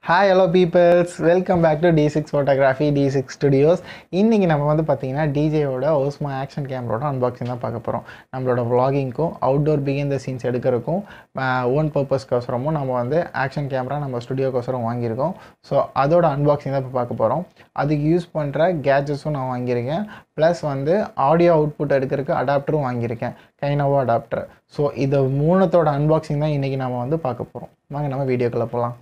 Hi hello peoples, welcome back to D6 Photography, D6 Studios. இன்னைக்கு நம்ம வந்து பார்த்தீங்கன்னா DJயோட Osmo ஆக்ஷன் கேமராவோட அன்பாக்சிங் தான் பார்க்க போகிறோம். நம்மளோட vloggingக்கும் அவுட்டோர் பிகின் த சீன்ஸ் எடுக்கிறதுக்கும் ஓன் பர்பஸ்க்கோசரமும் நம்ம வந்து ஆக்ஷன் கேமரா நம்ம ஸ்டுடியோக்கோசரம் வாங்கியிருக்கோம். ஸோ அதோட அன்பாக்சிங் தான் இப்போ பார்க்க போகிறோம். அதுக்கு யூஸ் பண்ணுற கேட்ஜெட்ஸும் நான் வாங்கியிருக்கேன். ப்ளஸ் வந்து ஆடியோ அவுட்புட் எடுக்கிறதுக்கு அடாப்டரும் வாங்கியிருக்கேன், கைனோவோ அடாப்டர். ஸோ இதை மூணத்தோட அன்பாக்சிங் தான் இன்றைக்கி நம்ம வந்து பார்க்க போகிறோம். வாங்க நம்ம வீடியோக்குள்ளே போகலாம்.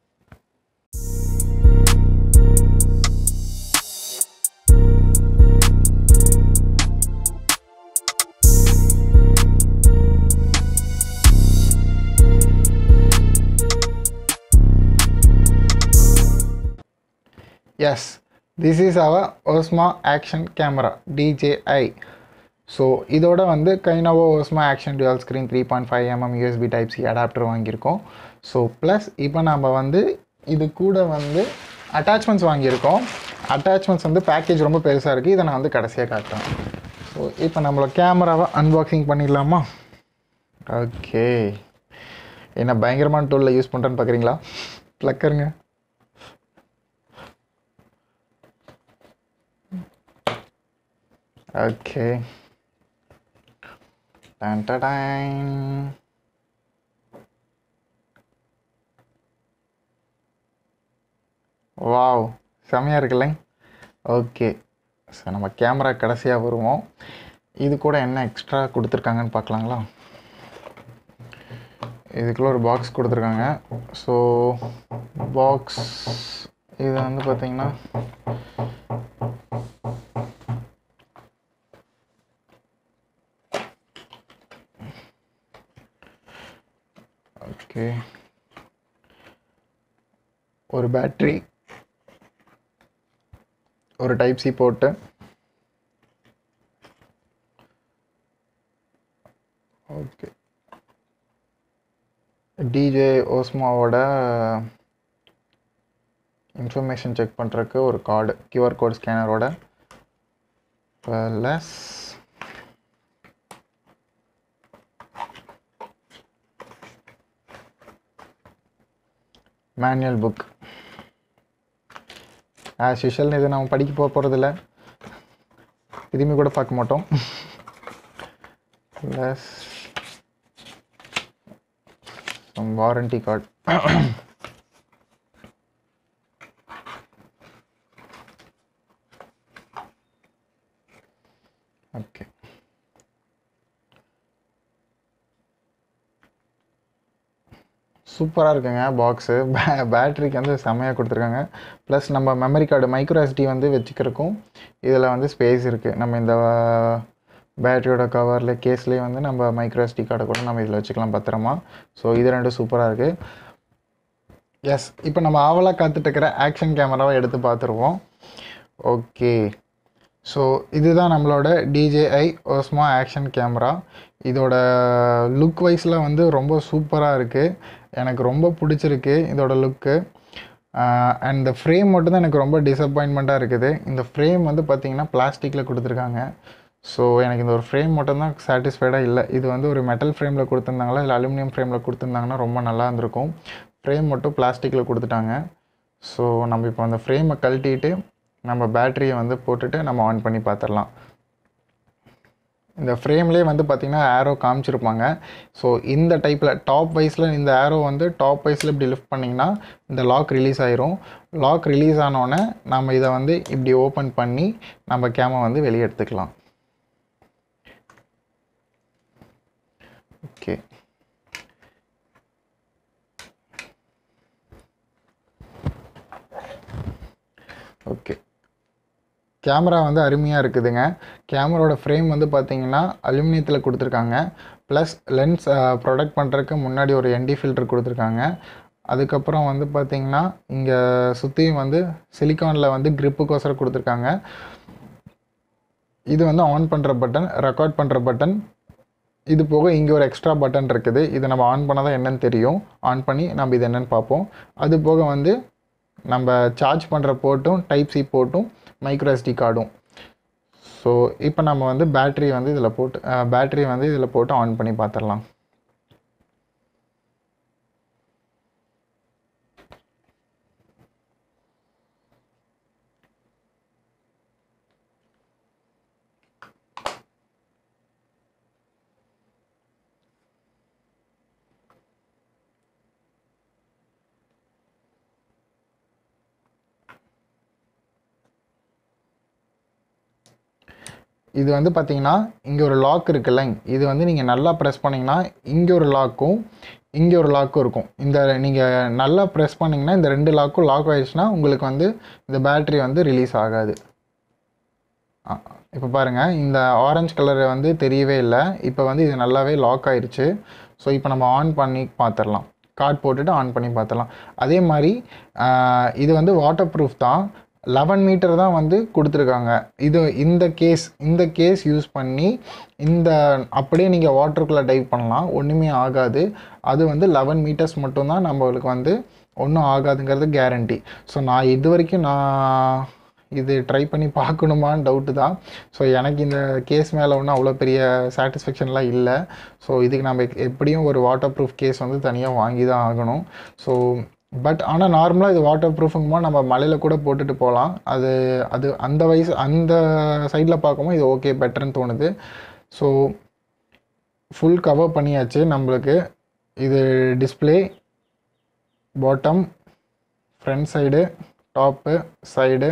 Yes, this is our Osmo Action Camera DJI. So இதோட வந்து கைனோவோ Osmo Action Dual Screen 3.5mm USB Type C adapter வாங்கியிருக்கோம். ஸோ ப்ளஸ் இப்போ நம்ம வந்து இது கூட வந்து அட்டாச்மெண்ட்ஸ் வாங்கியிருக்கோம். அட்டாச்மெண்ட்ஸ் வந்து பேக்கேஜ் ரொம்ப பெருசாக இருக்குது. இதை நான் வந்து கடைசியாக காட்டுறேன். ஸோ இப்போ நம்மளோட கேமராவை அன்பாக்சிங் பண்ணிடலாமா? ஓகே, என்ன பயங்கரமான டூலில் யூஸ் பண்ணுறேன்னு பார்க்குறீங்களா? ப்ளக்கருங்க. Okay, done done. வாவ், செம்மையாக இருக்குல்ல? ஓகே, ஸோ நம்ம கேமரா கடைசியாக வருவோம். இது கூட என்ன எக்ஸ்ட்ரா கொடுத்துருக்காங்கன்னு பார்க்கலாங்களா? இதுக்குள்ளே ஒரு பாக்ஸ் கொடுத்துருக்காங்க. ஸோ பாக்ஸ் இது வந்து பார்த்திங்கன்னா ஓகே, ஒரு பேட்ரி, ஒரு type C port, okay, DJ ஓஸ்மோவோட இன்ஃபர்மேஷன் செக் பண்ணுறதுக்கு ஒரு கார்டு, QR கோட் ஸ்கேனரோட, plus manual book. As usual இது நம்ம படிக்க போகிறதில்ல, திரும்பி கூட பார்க்க மாட்டோம். Plus warranty card. ஓகே, சூப்பராக இருக்குங்க பாக்ஸு. பேட்ரிக்கு வந்து செம்மையாக கொடுத்துருக்காங்க. ப்ளஸ் நம்ம மெமரி கார்டு மைக்ரோ SD வந்து வச்சுக்கிறக்கும் இதில் வந்து ஸ்பேஸ் இருக்குது. நம்ம இந்த பேட்டரியோட கவரில் கேஸ்லேயே வந்து நம்ம மைக்ரோ SD கார்டை கூட நம்ம இதில் வச்சுக்கலாம் பத்திரமா. ஸோ இது ரெண்டும் சூப்பராக இருக்குது. எஸ், இப்போ நம்ம ஆவலாக காத்துட்ருக்கிற ஆக்ஷன் கேமராவை எடுத்து பார்த்துருவோம். ஓகே, ஸோ இதுதான் நம்மளோட DJI Osmo ஆக்ஷன் கேமரா. இதோட லுக் வைஸில் வந்து ரொம்ப சூப்பராக இருக்குது. எனக்கு ரொம்ப பிடிச்சிருக்கு இதோட லுக்கு. அண்ட் இந்த ஃப்ரேம் மட்டும் தான் எனக்கு ரொம்ப டிசப்பாயின்மெண்ட்டாக இருக்குது. இந்த ஃப்ரேம் வந்து பார்த்திங்கன்னா பிளாஸ்டிக்கில் கொடுத்துருக்காங்க. ஸோ எனக்கு இந்த ஒரு ஃப்ரேம் மட்டும்தான் சாட்டிஸ்ஃபைடாக இல்லை. இது வந்து ஒரு மெட்டல் ஃப்ரேமில் கொடுத்துருந்தாங்களா இல்லை அலுமினியம் ஃப்ரேமில் கொடுத்துருந்தாங்கன்னா ரொம்ப நல்லா இருந்திருக்கும். ஃப்ரேம் மட்டும் பிளாஸ்டிக்கில் கொடுத்துட்டாங்க. ஸோ நம்ம இப்போ அந்த ஃப்ரேமை கழட்டிட்டு நம்ம பேட்டரியை வந்து போட்டுட்டு நம்ம ஆன் பண்ணி பார்த்துடலாம். இந்த ஃப்ரேம்லேயே வந்து பார்த்திங்கன்னா ஆரோ காமிச்சிருப்பாங்க. ஸோ இந்த டைப்பில் டாப் வைஸில் இந்த ஆரோ வந்து டாப் வைஸில் இப்படி லிஃப்ட் பண்ணிங்கன்னா இந்த லாக் ரிலீஸ் ஆயிரும். லாக் ரிலீஸ் ஆனோடனே நம்ம இதை வந்து இப்படி ஓப்பன் பண்ணி நம்ம கேமரா வந்து வெளியே எடுத்துக்கலாம். ஓகே, ஓகே, கேமரா வந்து அருமையாக இருக்குதுங்க. கேமராவோட ஃப்ரேம் வந்து பார்த்திங்கன்னா அலுமினியத்தில் கொடுத்துருக்காங்க. ப்ளஸ் லென்ஸ் ப்ரொடக்ட் பண்ணுறதுக்கு முன்னாடி ஒரு ND ஃபில்டர் கொடுத்துருக்காங்க. அதுக்கப்புறம் வந்து பார்த்திங்கன்னா இங்கே சுற்றியும் வந்து சிலிக்கானில் வந்து க்ரிப்புக்கோசரம் கொடுத்துருக்காங்க. இது வந்து ஆன் பண்ணுற பட்டன், ரெக்கார்ட் பண்ணுற பட்டன். இது போக இங்கே ஒரு எக்ஸ்ட்ரா பட்டன் இருக்குது. இதை நம்ம ஆன் பண்ணால் தான் என்னென்னு தெரியும். ஆன் பண்ணி நம்ம இது என்னென்னு பார்ப்போம். அது போக வந்து நம்ம சார்ஜ் பண்ணுற போர்ட்டும், டைப் சி போர்ட்டும், மைக்ரோ SD கார்டும். ஸோ இப்போ நம்ம வந்து பேட்டரி வந்து இதில் போட்டு ஆன் பண்ணி பார்த்துடலாம். இது வந்து பார்த்தீங்கன்னா இங்கே ஒரு லாக் இருக்குல்ல, இது வந்து நீங்கள் நல்லா ப்ரெஸ் பண்ணிங்கன்னா இங்கே ஒரு லாக்கும் இங்கே ஒரு லாக்கும் இருக்கும். இந்த நீங்கள் நல்லா ப்ரெஸ் பண்ணிங்கன்னா இந்த 2 லாக்கும் லாக் ஆகிடுச்சுன்னா உங்களுக்கு வந்து இந்த பேட்ரி வந்து ரிலீஸ் ஆகாது. இப்போ பாருங்கள், இந்த ஆரஞ்சு கலர் வந்து தெரியவே இல்லை. இப்போ வந்து இது நல்லாவே லாக் ஆயிடுச்சு. ஸோ இப்போ நம்ம ஆன் பண்ணி பார்த்துடலாம். கார்ட் போட்டுட்டு ஆன் பண்ணி பார்த்துடலாம். அதே மாதிரி இது வந்து வாட்டர் ப்ரூஃப் தான். 11 மீட்டர் தான் வந்து கொடுத்துருக்காங்க. இந்த கேஸ் யூஸ் பண்ணி அப்படியே நீங்கள் வாட்டருக்குள்ளே டைவ் பண்ணலாம், ஒன்றுமே ஆகாது. அது வந்து 11 மீட்டர்ஸ் மட்டும்தான் நம்மளுக்கு வந்து ஒன்றும் ஆகாதுங்கிறது கேரண்டி. ஸோ நான் இது வரைக்கும் இது ட்ரை பண்ணி பார்க்கணுமான்னு டவுட்டு தான். ஸோ எனக்கு இந்த கேஸ் மேலே ஒன்றும் அவ்வளோ பெரிய சாட்டிஸ்ஃபேக்ஷன்லாம் இல்லை. ஸோ இதுக்கு நம்ம எப்படியும் ஒரு வாட்டர் ப்ரூஃப் கேஸ் வந்து தனியாக வாங்கி தான் ஆகணும். ஸோ பட் ஆனால் நார்மலாக இது வாட்டர் ப்ரூஃபுங்கும்போது நம்ம மலையில் கூட போட்டுட்டு போகலாம். அது அந்த சைடில் பார்க்கும்போது இது ஓகே, பெட்டர்னு தோணுது. ஸோ ஃபுல் கவர் பண்ணியாச்சு. நம்மளுக்கு இது display, bottom, front side, top, side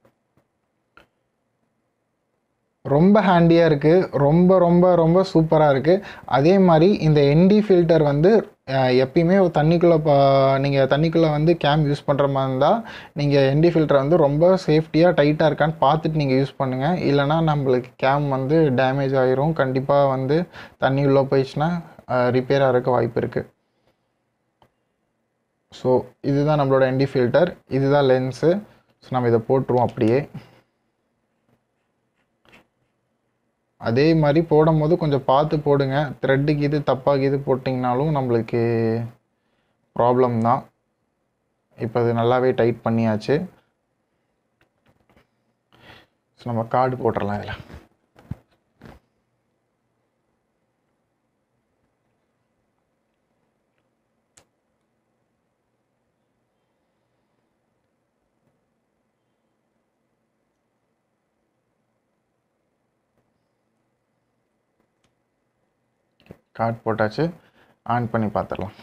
ரொம்ப ஹேண்டியாக இருக்குது. ரொம்ப ரொம்ப ரொம்ப சூப்பராக இருக்குது. அதே மாதிரி இந்த ND ஃபில்டர் வந்து எப்பயுமே நீங்கள் தண்ணிக்குள்ளே வந்து கேம் யூஸ் பண்ணுற மாதிரி இருந்தால் நீங்கள் ND ஃபில்டர் வந்து ரொம்ப சேஃப்டியாக டைட்டாக இருக்கான்னு பார்த்துட்டு நீங்கள் யூஸ் பண்ணுங்கள். இல்லைனா நம்மளுக்கு கேம் வந்து டேமேஜ் ஆகிரும். கண்டிப்பாக வந்து தண்ணி உள்ளே போயிடுச்சுன்னா ரிப்பேர் ஆகிறதுக்கு வாய்ப்பு இருக்குது. ஸோ இதுதான் நம்மளோட ND ஃபில்டர், இதுதான் லென்ஸு. ஸோ நம்ம இதை போட்டுருவோம் அப்படியே. அதே மாதிரி போடும்போது கொஞ்சம் பார்த்து போடுங்க. த்ரெட்டுக்கு இது தப்பாக இது போட்டிங்கனாலும் நம்மளுக்கு ப்ராப்ளம் தான். இப்போ அது நல்லாவே டைட் பண்ணியாச்சு. ஸோ நம்ம கார்டு போட்டுடலாம் இதில். கார்டு போட்டாச்சு. ஆன் பண்ணி பார்த்துடலாம்.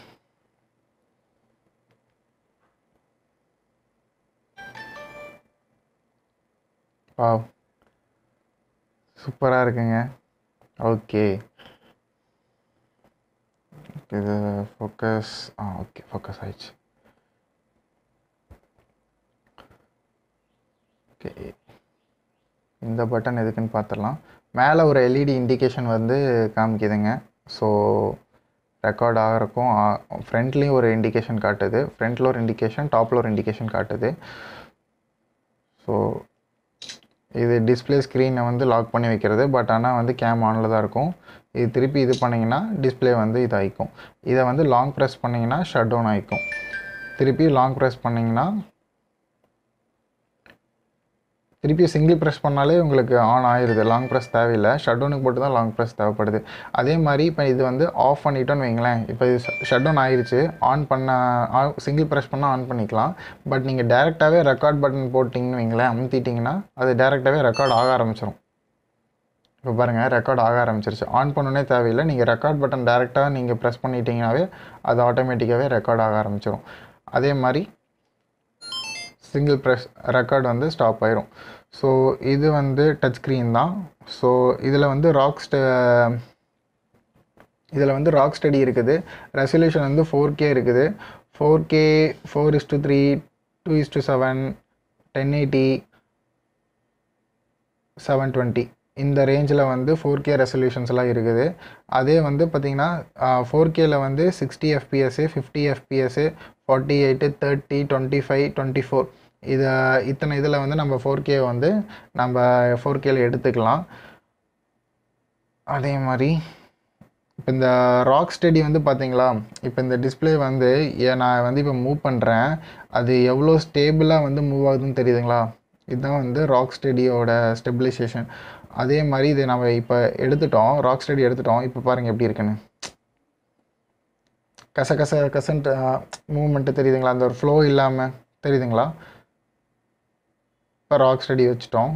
வாவ், சூப்பராக இருக்குங்க. ஓகே, இது ஃபோக்கஸ் ஓகே, ஃபோக்கஸ் ஆயிடுச்சு. ஓகே, இந்த பட்டன் எதுக்குன்னு பார்த்துடலாம். மேலே ஒரு LED இண்டிகேஷன் வந்து காமிக்குதுங்க. ஸோ ரெக்கார்ட் ஆகிறக்கும் ஃப்ரண்ட்லேயும் ஒரு இண்டிகேஷன் காட்டுது. ஃப்ரண்ட்டில் ஒரு இண்டிகேஷன், டாப்பில் ஒரு இண்டிகேஷன் காட்டுது. ஸோ இது டிஸ்பிளே ஸ்க்ரீனை வந்து லாக் பண்ணி வைக்கிறது. பட் ஆனால் வந்து கேம் ஆனில் தான் இருக்கும். இது திருப்பி இது பண்ணிங்கன்னா டிஸ்பிளே வந்து இது ஆகிக்கும். இதை வந்து லாங் ப்ரெஸ் பண்ணிங்கன்னா ஷட் டவுன் ஆகிக்கும். திருப்பி லாங் ப்ரெஸ் பண்ணிங்கன்னா திருப்பி சிங்கிள் ப்ரெஸ் பண்ணாலே உங்களுக்கு ஆன் ஆயிடுது. லாங் ப்ரெஸ் தேவையில்லை. ஷட் டவுனுக்கு போட்டு தான் லாங் ப்ரெஸ் தேவைப்படுது. அதே மாதிரி இப்போ இது வந்து ஆஃப் பண்ணிட்டோன்னு வைங்களேன். இப்போ இது ஷட் டவுன் ஆயிடுச்சு. சிங்கிள் ப்ரெஸ் பண்ணால் ஆன் பண்ணிக்கலாம். பட் நீங்கள் டேரெக்டாகவே ரெக்கார்ட் பட்டன் போட்டிங்கன்னு வைங்களேன், அமுத்திட்டிங்கன்னா அது டேரெக்டாகவே ரெக்கார்ட் ஆக ஆரம்பிச்சிடும். இப்போ பாருங்கள், ரெக்கார்ட் ஆக ஆரம்பிச்சிருச்சு. ஆன் பண்ணணுன்னே தேவையில்லை. நீங்கள் ரெக்கார்ட் பட்டன் டேரெக்டாக நீங்கள் ப்ரெஸ் பண்ணிட்டீங்கன்னாவே அது ஆட்டோமேட்டிக்காகவே ரெக்கார்ட் ஆக ஆரம்பிச்சிடும். அதே மாதிரி சிங்கிள் ப்ரெஸ் ரெக்கார்ட் வந்து ஸ்டாப் ஆயிரும். ஸோ இது வந்து டச் ஸ்க்ரீன் தான். ஸோ இதில் வந்து ராக் ஸ்டடி இருக்குது. ரெசல்யூஷன் வந்து 4K இருக்குது. 4K 4:3 2:7 1080 720 இந்த ரேஞ்சில் வந்து 4K ரெசல்யூஷன்ஸ்லாம் இருக்குது. அதே வந்து பார்த்திங்கன்னா 4Kல வந்து 60 FPS 50 FPS 48 30 25 24 இத்தனை இதில் வந்து நம்ம 4K வந்து நம்ம 4Kல எடுத்துக்கலாம். அதே மாதிரி இப்போ இந்த ராக் ஸ்டடி வந்து பார்த்தீங்களா, இப்போ இந்த டிஸ்பிளே வந்து நான் வந்து இப்போ மூவ் பண்ணுறேன், அது எவ்வளோ ஸ்டேபிளாக வந்து மூவ் ஆகுதுன்னு தெரியுதுங்களா? இதுதான் வந்து ராக் ஸ்டடியோட ஸ்டெபிலைசேஷன். அதே மாதிரி இது நம்ம இப்போ எடுத்துட்டோம், ராக் ஸ்டடி எடுத்துட்டோம். இப்போ பாருங்கள் எப்படி இருக்குன்னு. கசன்ட்டு மூவ்மெண்ட்டு தெரியுதுங்களா? அந்த ஒரு ஃப்ளோ இல்லாமல் தெரியுதுங்களா? இப்போ ராக் ஸ்டடி வச்சுட்டோம்,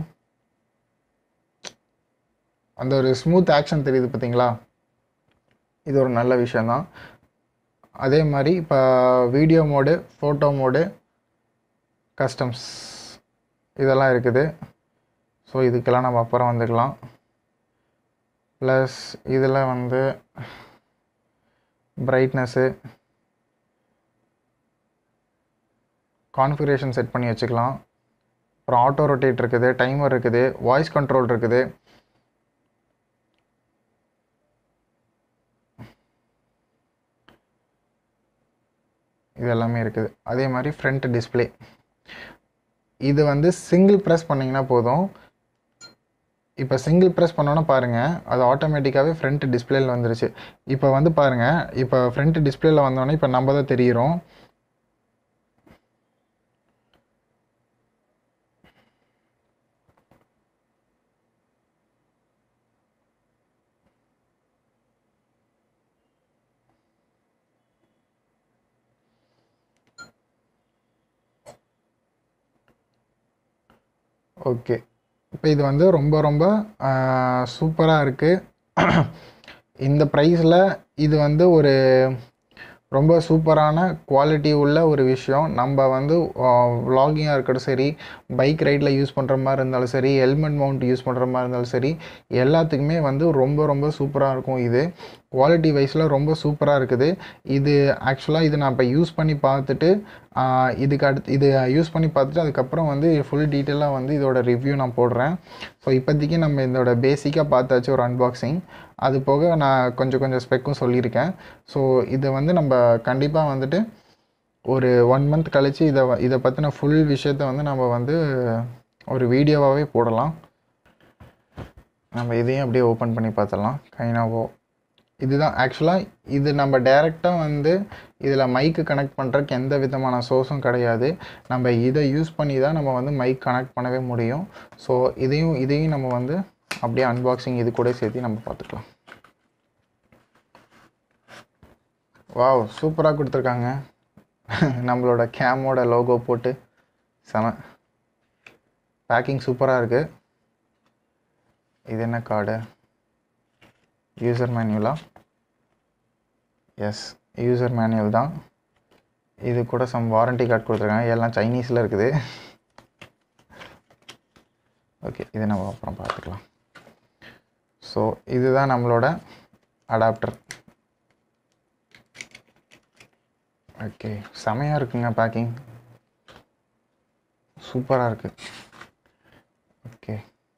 அந்த ஒரு ஸ்மூத் ஆக்ஷன் தெரியுது பார்த்தீங்களா? இது ஒரு நல்ல விஷயந்தான். அதே மாதிரி இப்போ video mode, photo mode, customs இதெல்லாம் இருக்குது. ஸோ இதுக்கெல்லாம் நம்ம அப்புறம் வந்துக்கலாம். ப்ளஸ் இதில் வந்து பிரைட்னஸ்ஸு கான்ஃபிகரேஷன் செட் பண்ணி வச்சுக்கலாம். அப்புறம் ஆட்டோ ரொட்டேட் இருக்குது, டைமர் இருக்குது, வாய்ஸ் கண்ட்ரோல் இருக்குது. இது எல்லாமே இருக்குது. அதே மாதிரி ஃப்ரண்ட் டிஸ்பிளே. இது வந்து சிங்கிள் ப்ரெஸ் பண்ணிங்கன்னா போதும். இப்போ சிங்கிள் ப்ரெஸ் பண்ணோன்னா பாருங்கள், அது ஆட்டோமேட்டிக்காகவே ஃப்ரண்ட் டிஸ்பிளேயில் வந்துருச்சு. இப்போ வந்து பாருங்கள், இப்போ ஃப்ரண்ட் டிஸ்பிளேயில் வந்தோடனே இப்போ நம்ம தான் தெரிகிறோம். ஓகே, இப்போ இது வந்து ரொம்ப ரொம்ப சூப்பராக இருக்குது. இந்த ப்ரைஸில் இது வந்து ஒரு ரொம்ப சூப்பரான குவாலிட்டி உள்ள ஒரு விஷயம். நம்ம வந்து vlogging-ஆக இருக்கட்டும் சரி, பைக் ரைடில் யூஸ் பண்ணுற மாதிரி இருந்தாலும் சரி, ஹெல்மெட் மவுண்ட் யூஸ் பண்ணுற மாதிரி இருந்தாலும் சரி, எல்லாத்துக்குமே வந்து ரொம்ப ரொம்ப சூப்பராக இருக்கும். இது குவாலிட்டி வைஸில் ரொம்ப சூப்பராக இருக்குது. இது ஆக்சுவலாக இது நான் இப்போ யூஸ் பண்ணி பார்த்துட்டு இதுக்கு அடுத்து இது யூஸ் பண்ணி பார்த்துட்டு அதுக்கப்புறம் வந்து ஃபுல் டீட்டெயிலாக வந்து இதோட ரிவ்யூ நான் போடுறேன். ஸோ இப்போதைக்கு நம்ம இதோட பேசிக்காக பார்த்தாச்சு ஒரு அன்பாக்சிங். அது போக நான் கொஞ்சம் ஸ்பெக்கும் சொல்லியிருக்கேன். ஸோ இதை வந்து நம்ம கண்டிப்பாக வந்துட்டு ஒரு 1 month கழித்து இதை பற்றின ஃபுல் விஷயத்தை வந்து நம்ம வந்து ஒரு வீடியோவாகவே போடலாம். நம்ம இதையும் அப்படியே ஓப்பன் பண்ணி பார்த்துடலாம். கைனாவோ இதுதான் ஆக்சுவலாக இது நம்ம டைரெக்டாக வந்து இதில் மைக்கு கனெக்ட் பண்ணுறதுக்கு எந்த விதமான சோர்ஸும் கிடையாது. நம்ம இதை யூஸ் பண்ணி தான் நம்ம வந்து மைக் கனெக்ட் பண்ணவே முடியும். ஸோ இதையும் நம்ம வந்து அப்படியே அன்பாக்சிங் இது கூட சேர்த்து நம்ம பார்த்துக்கலாம். வாவ், சூப்பராக கொடுத்துருக்காங்க. நம்மளோட கேமோட லோகோ போட்டு செம பேக்கிங் சூப்பராக இருக்குது. இது என்ன கார்டு? யூசர் மேனுவலா? எஸ், யூசர் மேனுவல் தான். இது கூட சம் வாரண்டி கார்டு கொடுத்துருக்காங்க. எல்லாம் சைனீஸில் இருக்குது. ஓகே, இதை நம்ம அப்புறம் பார்த்துக்கலாம். ஸோ இதுதான் நம்மளோட அடாப்டர். ஓகே, செமையாக இருக்குங்க. பேக்கிங் சூப்பராக இருக்குது. ஓகே,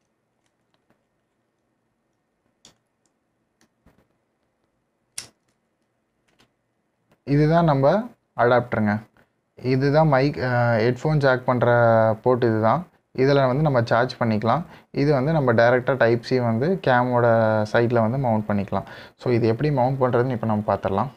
இதுதான் நம்ம அடாப்டருங்க. இதுதான் மைக் ஹெட்ஃபோன் ஜாக் பண்ணுற போர்ட். இதுதான். இதில் வந்து நம்ம சார்ஜ் பண்ணிக்கலாம். இது வந்து நம்ம டைரெக்டாக டைப் சி வந்து கேமோட சைடில் வந்து மவுண்ட் பண்ணிக்கலாம். ஸோ இது எப்படி மவுண்ட் பண்ணுறதுன்னு இப்போ நம்ம பார்த்துடலாம்.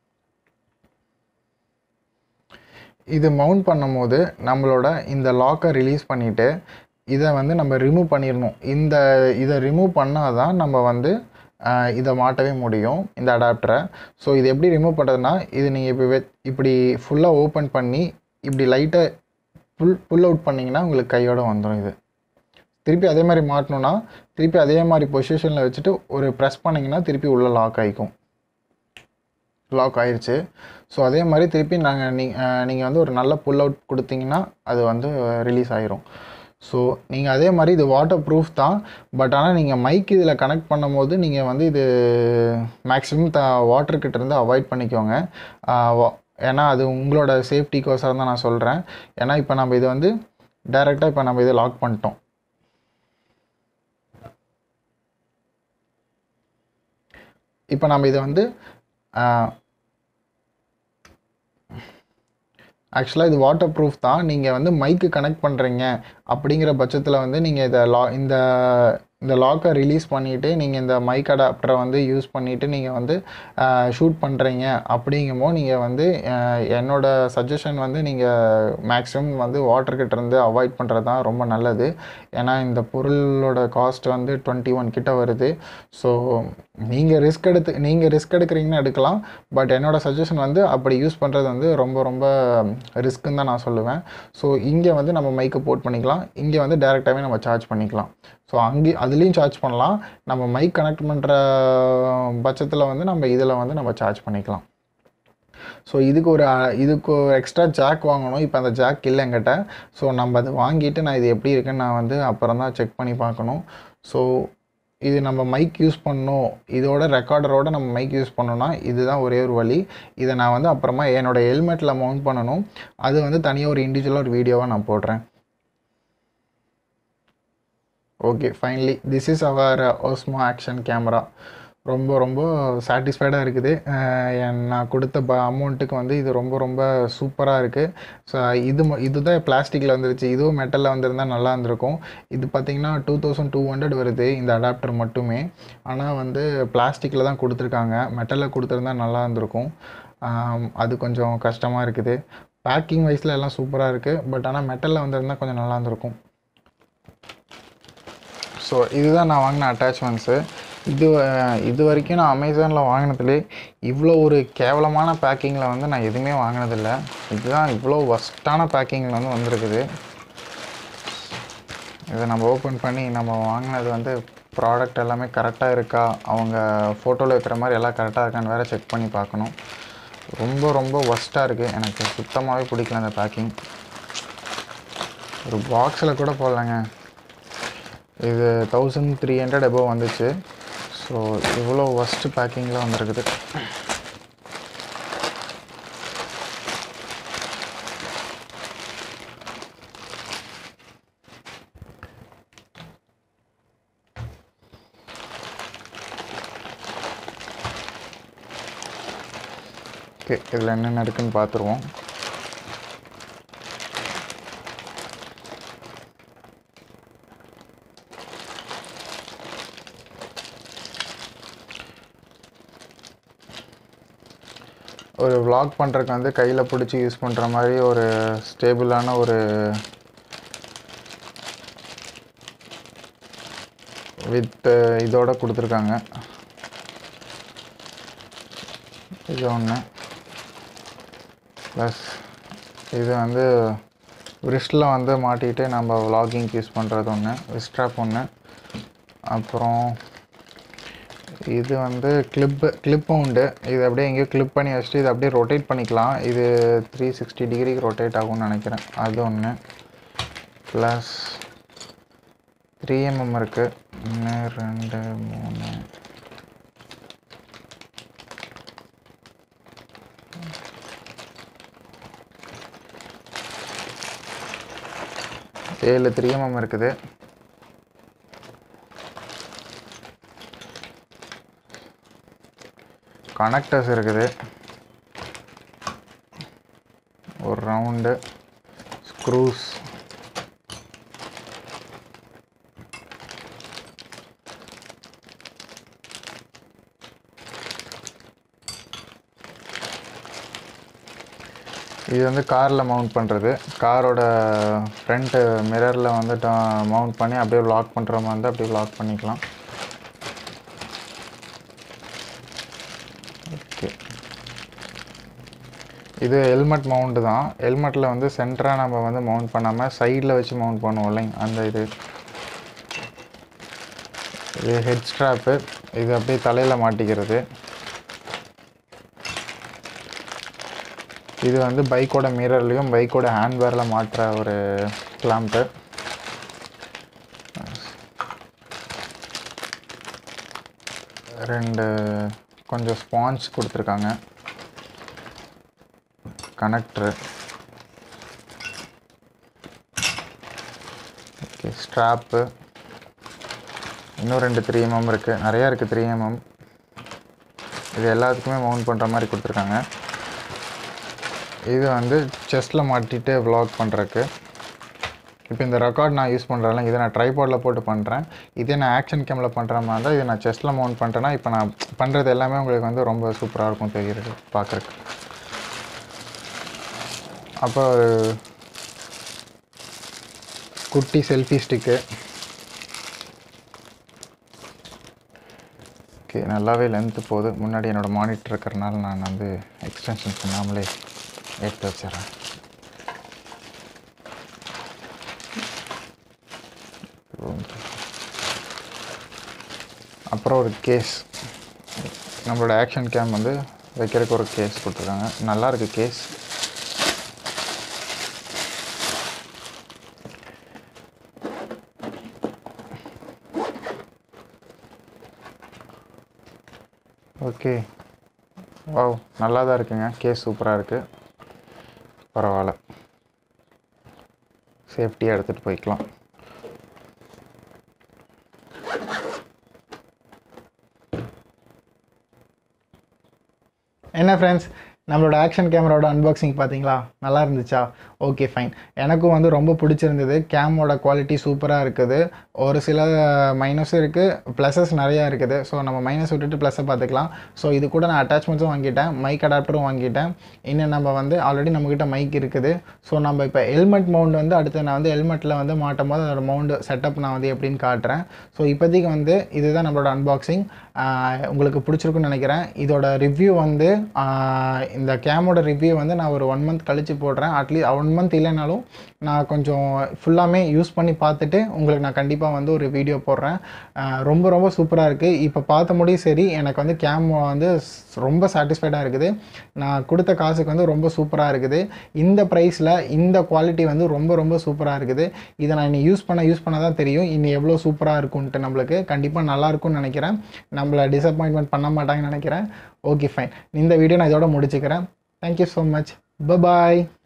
இது மவுண்ட் பண்ணும்போது நம்மளோட இந்த லாக்கை ரிலீஸ் பண்ணிவிட்டு இதை வந்து நம்ம ரிமூவ் பண்ணிடணும். இதை ரிமூவ் பண்ணால் தான் நம்ம வந்து இதை மாட்டவே முடியும், இந்த அடாப்டரை. ஸோ இது எப்படி ரிமூவ் பண்ணுறதுனா, இது நீங்கள் இப்போ இப்படி ஃபுல்லாக ஓப்பன் பண்ணி இப்படி லைட்டாக புல் அவுட் பண்ணிங்கன்னா உங்களுக்கு கையோடு வந்துடும். இது திருப்பி அதே மாதிரி மாட்டணுன்னா திருப்பி அதே மாதிரி பொசிஷனில் வச்சுட்டு ஒரு ப்ரெஸ் பண்ணிங்கன்னா திருப்பி உள்ளே லாக் ஆகிக்கும். லாக் ஆயிடுச்சு. ஸோ அதே மாதிரி திருப்பி நீங்கள் வந்து ஒரு நல்ல புல் அவுட் கொடுத்தீங்கன்னா அது வந்து ரிலீஸ் ஆகிரும். ஸோ நீங்கள் அதே மாதிரி இது வாட்டர் ப்ரூஃப் தான். பட் ஆனால் நீங்கள் மைக் இதில் கனெக்ட் பண்ணும் போது நீங்கள் வந்து இது மேக்ஸிமம் வாட்டர்கிட்ட இருந்து அவாய்ட் பண்ணிக்கோங்க. ஏன்னா அது உங்களோட சேஃப்டிக்கோசரம் தான் நான் சொல்கிறேன். ஏன்னா இப்போ நம்ம இது வந்து டைரெக்டாக இப்போ நம்ம இதை லாக் பண்ணிட்டோம். இப்போ நம்ம இதை வந்து ஆக்சுவலாக இது வாட்டர் ப்ரூஃப் தான். நீங்கள் வந்து மைக்கு கனெக்ட் பண்ணுறீங்க அப்படிங்கிற பட்சத்தில் வந்து நீங்கள் இதை இந்த லாக்கை ரிலீஸ் பண்ணிவிட்டு நீங்கள் இந்த மைக் அடாப்டரை வந்து யூஸ் பண்ணிவிட்டு நீங்கள் வந்து ஷூட் பண்ணுறீங்க அப்படிங்கும்போது நீங்கள் வந்து என்னோடய சஜஷன் வந்து நீங்கள் மேக்ஸிமம் வந்து வாட்டர்கிட்ட இருந்து அவாய்ட் பண்ணுறது தான் ரொம்ப நல்லது. ஏன்னா இந்த பொருளோட காஸ்ட் வந்து 21 கிட்ட வருது. ஸோ நீங்கள் ரிஸ்க் எடுக்கிறீங்கன்னு எடுக்கலாம். பட் என்னோடய சஜஷன் வந்து அப்படி யூஸ் பண்ணுறது வந்து ரொம்ப ரொம்ப ரிஸ்க்குன்னு தான் நான் சொல்லுவேன். ஸோ இங்கே வந்து நம்ம மைக்கை போர்ட் பண்ணிக்கலாம். இங்கே வந்து டேரெக்டாகவே நம்ம சார்ஜ் பண்ணிக்கலாம். ஸோ அதுலேயும் சார்ஜ் பண்ணலாம். நம்ம மைக் கனெக்ட் பண்ணுற பட்சத்தில் வந்து நம்ம இதில் வந்து நம்ம சார்ஜ் பண்ணிக்கலாம். ஸோ இதுக்கு ஒரு எக்ஸ்ட்ரா ஜாக் வாங்கணும். இப்போ அந்த ஜாக் இல்லை என்கிட்ட. ஸோ நம்ம அதை வாங்கிட்டு நான் இது எப்படி இருக்குன்னு நான் வந்து அப்புறம் தான் செக் பண்ணி பார்க்கணும். ஸோ இது நம்ம மைக் யூஸ் பண்ணணும், இதோட ரெக்கார்டரோட நம்ம மைக் யூஸ் பண்ணோம்னா இதுதான் ஒரே ஒரு வழி. இதை நான் வந்து அப்புறமா என்னோட ஹெல்மெட்டில் மவுண்ட் பண்ணணும். அது வந்து தனியாக ஒரு இண்டிவிஜுவலாக ஒரு வீடியோவாக நான் போடுறேன். Okay, finally this is our Osmo action camera. ரொம்ப ரொம்ப சாட்டிஸ்ஃபைடாக இருக்குது. நான் கொடுத்த அமௌண்ட்டுக்கு வந்து இது ரொம்ப ரொம்ப சூப்பராக இருக்குது. ஸோ இதுதான் பிளாஸ்டிக்கில் வந்துருச்சு. இதுவும் மெட்டலில் வந்திருந்தால் நல்லா இருந்திருக்கும். இது பார்த்திங்கன்னா 2200 வருது இந்த அடாப்டர் மட்டுமே. ஆனால் வந்து பிளாஸ்டிக்கில் தான் கொடுத்துருக்காங்க. மெட்டலில் கொடுத்துருந்தா நல்லா இருந்திருக்கும். அது கொஞ்சம் கஷ்டமாக இருக்குது. பேக்கிங் வைஸில் எல்லாம் சூப்பராக இருக்குது. பட் ஆனால் மெட்டலில் வந்திருந்தால் கொஞ்சம் நல்லா இருந்திருக்கும். ஸோ இதுதான் நான் வாங்கின அட்டாச்மெண்ட்ஸு. இது வரைக்கும் நான் அமேசானில் வாங்கினதுலே இவ்வளோ ஒரு கேவலமான பேக்கிங்கில் வந்து நான் எதுவுமே வாங்கினதில்லை. இதுதான் இவ்வளோ ஒஸ்ட்டான பேக்கிங்கில் வந்து வந்திருக்குது. இதை நம்ம ஓப்பன் பண்ணி நம்ம வாங்கினது வந்து ப்ராடக்ட் எல்லாமே கரெக்டாக இருக்கா, அவங்க ஃபோட்டோவில் இருக்கிற மாதிரி எல்லாம் கரெக்டாக இருக்கான்னு வேறு செக் பண்ணி பார்க்கணும். ரொம்ப ரொம்ப ஒஸ்ட்டாக இருக்குது. எனக்கு சுத்தமாகவே பிடிக்கல அந்த பேக்கிங். ஒரு பாக்ஸில் கூட போடலைங்க. இது 1300 above வந்துச்சு. ஸோ இவ்வளோ ஒஸ்ட்டு பேக்கிங்கில் வந்துருக்குது. ஓகே, இதில் என்னென்ன இருக்குதுன்னு பார்த்துருவோம். ஒரு vlog பண்ணுறதுக்கு வந்து கையில் பிடிச்சி யூஸ் பண்ணுற மாதிரி ஒரு ஸ்டேபிளான ஒரு வித் இதோட கொடுத்துருக்காங்க. இது ஒன்று. ப்ளஸ் இது வந்து ரிஸ்ட்டில் வந்து மாட்டிக்கிட்டு நம்ம vlogging யூஸ் பண்ணுறது ஒன்று, ரிஸ்ட்ராப் ஒன்று. அப்புறம் இது வந்து கிளிப் உண்டு. இது அப்படியே எங்கேயோ கிளிப் பண்ணி வச்சுட்டு இதை அப்படியே ரொட்டேட் பண்ணிக்கலாம். இது 360 டிகிரிக்கு ரொட்டேட் ஆகும்னு நினைக்கிறேன். அது ஒன்று. ப்ளஸ் 3mm இருக்குது. 1 2 3 7 3mm இருக்குது. கனெக்டர்ஸ் இருக்குது. ஒரு ரவுண்டு ஸ்க்ரூஸ். இது வந்து காரில் மவுண்ட் பண்ணுறது. காரோட ஃப்ரண்ட்டு மிரரில் வந்து மவுண்ட் பண்ணி அப்படியே vlog பண்ணுற மாதிரி இருந்தால் அப்படியே vlog பண்ணிக்கலாம். ஓகே, இது ஹெல்மெட் மவுண்ட்டு தான். ஹெல்மெட்டில் வந்து சென்டராக நம்ம வந்து மவுண்ட் பண்ணாமல் சைடில் வச்சு மவுண்ட் பண்ணுவோம் இல்லைங்க, அந்த இது ஹெட் ஸ்ட்ராப்பு. இது அப்படியே தலையில் மாட்டிக்கிறது. இது வந்து பைக்கோட மிரர்லேயும் பைக்கோட ஹேண்ட்பேரில் மாட்டுற ஒரு கிளாம்ப்பு. ரெண்டு கொஞ்சம் ஸ்பாஞ்ச் கொடுத்துருக்காங்க. கனெக்டரு. Okay, strap. இன்னும் 2 3mm இருக்குது. நிறையா இருக்குது 3mm. இது எல்லாத்துக்குமே மவுண்ட் பண்ணுற மாதிரி கொடுத்துருக்காங்க. இது வந்து செஸ்ட்டில் மாட்டிட்டு vlog பண்ணுறதுக்கு. இப்போ இந்த ரெக்கார்ட் நான் யூஸ் பண்ணுறேன்ல, இதை நான் ட்ரைபாடில் போட்டு பண்ணுறேன். இதே நான் ஆக்ஷன் கேமில் பண்ணுற மாதிரி இருந்தால் இதை நான் செஸ்ட்டில் மவுண்ட் பண்ணுறேன்னா இப்போ நான் பண்ணுறது எல்லாமே உங்களுக்கு வந்து ரொம்ப சூப்பராக இருக்கும் தெரியுது பார்க்குறக்கு. அப்போ ஒரு குட்டி செல்ஃபி ஸ்டிக்கு. ஓகே, நல்லாவே லென்த்து போகுது. முன்னாடி என்னோடய மானிட்டர் இருக்கிறனால நான் வந்து எக்ஸ்டென்ஷன் பண்ணாமலே எடுத்து வச்சிடறேன். அப்புறம் ஒரு கேஸ். நம்மளோட ஆக்ஷன் கேம் வந்து வைக்கிறதுக்கு ஒரு கேஸ் கொடுத்துருக்காங்க. நல்லாயிருக்கு கேஸ். ஓகே, வாவ், நல்லா தான் இருக்குங்க. கேஸ் சூப்பராக இருக்குது. பரவாயில்ல, சேஃப்டியாக எடுத்துகிட்டு போய்க்கலாம். என்ன ஃப்ரெண்ட்ஸ், நம்மளோட ஆக்ஷன் கேமராவோட அன்பாக்சிங் பார்த்தீங்களா? நல்லா இருந்துச்சா? Okay fine. எனக்கும் வந்து ரொம்ப பிடிச்சிருந்தது. கேமோட குவாலிட்டி சூப்பராக இருக்குது. ஒரு சில மைனஸும் இருக்குது, ப்ளஸஸ் நிறையா இருக்குது. ஸோ நம்ம மைனஸ் விட்டுட்டு ப்ளஸ்ஸை பார்த்துக்கலாம். ஸோ இது கூட நான் அட்டாச்மெண்ட்ஸும் வாங்கிட்டேன், மைக் அடாப்டரும் வாங்கிட்டேன். இன்னும் நம்ம வந்து ஆல்ரெடி நம்மக்கிட்ட மைக் இருக்குது. ஸோ நம்ம இப்போ ஹெல்மெட் மவுண்ட் வந்து அடுத்து நான் வந்து ஹெல்மெட்டில் வந்து மாட்டும் போது அதோட மவுண்டு செட்டப் நான் வந்து எப்படின்னு காட்டுறேன். ஸோ இப்போதைக்கு வந்து இதுதான் நம்மளோட அன்பாக்சிங். உங்களுக்கு பிடிச்சிருக்குன்னு நினைக்கிறேன். இதோட ரிவ்யூ வந்து இந்த கேமோட ரிவ்யூ வந்து நான் ஒரு 1 மந்த் கழித்து போடுறேன். அட்லீஸ்ட் 1 மந்த் இல்லைனாலும் நான் கொஞ்சம் ஃபுல்லாமே யூஸ் பண்ணி பார்த்துட்டு உங்களுக்கு நான் கண்டிப்பாக வந்து ஒரு வீடியோ போடுறேன். ரொம்ப ரொம்ப சூப்பராக இருக்குது. இப்போ பார்த்த முடியும் சரி, எனக்கு வந்து கேமரா வந்து ரொம்ப சாட்டிஸ்ஃபைடாக இருக்குது. நான் கொடுத்த காசுக்கு வந்து ரொம்ப சூப்பராக இருக்குது. இந்த ப்ரைஸில் இந்த குவாலிட்டி வந்து ரொம்ப ரொம்ப சூப்பராக இருக்குது. இதை நான் இன்னும் யூஸ் பண்ண தான் தெரியும் இன்னும் எவ்வளோ சூப்பராக இருக்கும்ன்ட்டு. நம்மளுக்கு கண்டிப்பாக நல்லாயிருக்கும்னு நினைக்கிறேன். நம்மளை டிசப்பாயின்மெண்ட் பண்ண மாட்டாங்கன்னு நினைக்கிறேன். Okay fine. இந்த வீடியோ நான் இதோட முடிச்சுக்கிறேன். Thank you so much. பபாய்.